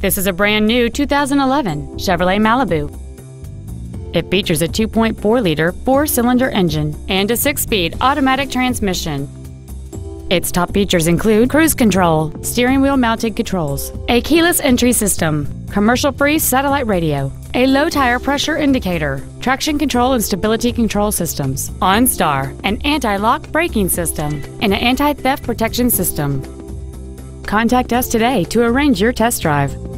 This is a brand new 2011 Chevrolet Malibu. It features a 2.4-liter four-cylinder engine and a 6-speed automatic transmission. Its top features include cruise control, steering wheel mounted controls, a keyless entry system, commercial-free satellite radio, a low tire pressure indicator, traction control and stability control systems, OnStar, an anti-lock braking system, and an anti-theft protection system. Contact us today to arrange your test drive.